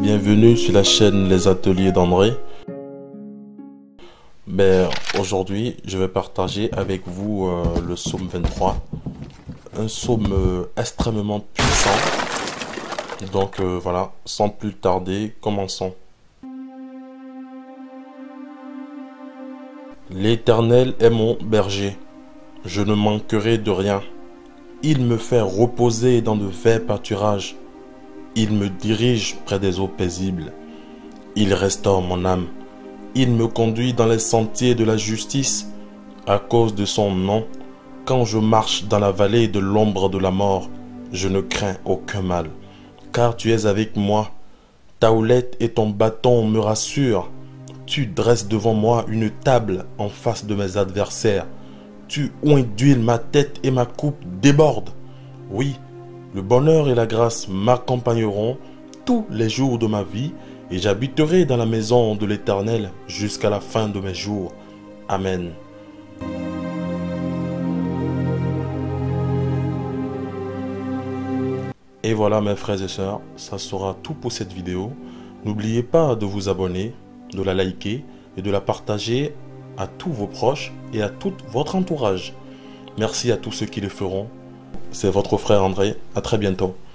bienvenue sur la chaîne Les Ateliers d'André. Aujourd'hui, je vais partager avec vous le psaume 23, un psaume extrêmement puissant. Donc voilà, sans plus tarder, commençons. L'Éternel est mon berger, je ne manquerai de rien. Il me fait reposer dans de verts pâturages. Il me dirige près des eaux paisibles. Il restaure mon âme. Il me conduit dans les sentiers de la justice à cause de son nom. Quand je marche dans la vallée de l'ombre de la mort, je ne crains aucun mal, car tu es avec moi. Ta houlette et ton bâton me rassurent. Tu dresses devant moi une table en face de mes adversaires. Tu oins d'huile ma tête et ma coupe déborde. Oui, le bonheur et la grâce m'accompagneront tous les jours de ma vie et j'habiterai dans la maison de l'Éternel jusqu'à la fin de mes jours. Amen. Et voilà mes frères et sœurs, ça sera tout pour cette vidéo. N'oubliez pas de vous abonner, de la liker et de la partager à tous vos proches et à tout votre entourage. Merci à tous ceux qui le feront. C'est votre frère André. À très bientôt.